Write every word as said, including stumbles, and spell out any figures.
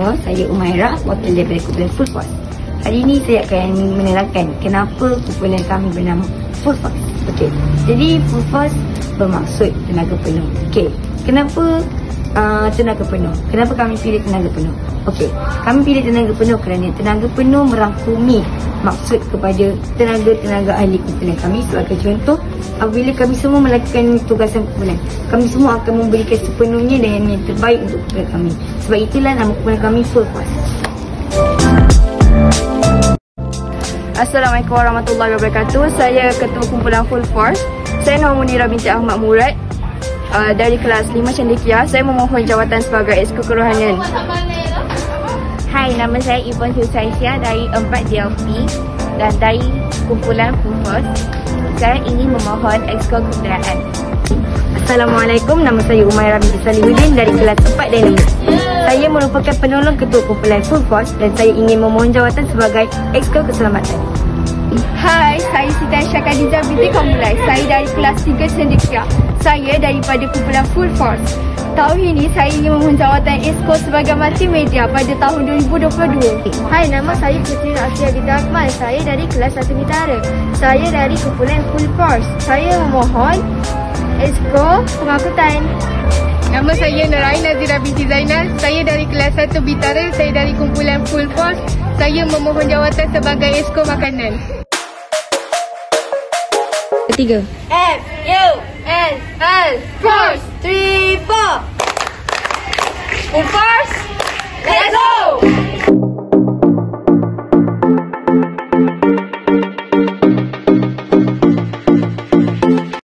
semua, saya Umairah, wakil daripada kumpulan Full Force. Hari ini saya akan menerangkan kenapa kumpulan kami bernama Full Force. Okey, jadi Full Force bermaksud tenaga penuh. Okey, kenapa uh, tenaga penuh? Kenapa kami pilih tenaga penuh? Okey, kami pilih tenaga penuh kerana tenaga penuh merangkumi maksud kepada tenaga-tenaga ahli kumpulan kami. Sebagai contoh, apabila kami semua melakukan tugasan kumpulan, kami semua akan memberikan sepenuhnya dengan yang terbaik untuk kumpulan kami. Sebab itulah nama kumpulan kami Full Force. Assalamualaikum warahmatullahi wabarakatuh. Saya Ketua Kumpulan Full Force. Saya nama Munirah binti Ahmad Murad uh, dari kelas lima Cendekia. Saya memohon jawatan sebagai Exco Kerohanian. Hai, nama saya Ibn Husaisyah dari empat D L P dan dari Kumpulan Full Force. Saya ingin memohon Exco Kebudayaan. Assalamualaikum, nama saya Umairah binti Salihuddin dari kelas empat D L P. Saya merupakan penolong ketua kumpulan Full Force dan saya ingin memohon jawatan sebagai Exco Keselamatan. Hai, saya Siti Aisyah Khadijah binti Kamulai. Saya dari kelas tiga Cendekia. Saya daripada Kumpulan Full Force. Tahun ini saya ingin memohon jawatan Exco sebagai multimedia pada tahun dua ribu dua puluh dua. Hai, nama saya Putri Asia Dita Akmal. Saya dari kelas satu Mitara. Saya dari Kumpulan Full Force. Saya memohon Exco Pengangkutan. Nama saya Nurain Nazira binti Zainal. Saya dari kelas satu Bitara. Saya dari Kumpulan Full Force. Saya memohon jawatan sebagai Exco Makanan. Ketiga. F U L L Force three four. Full Force. Let's go.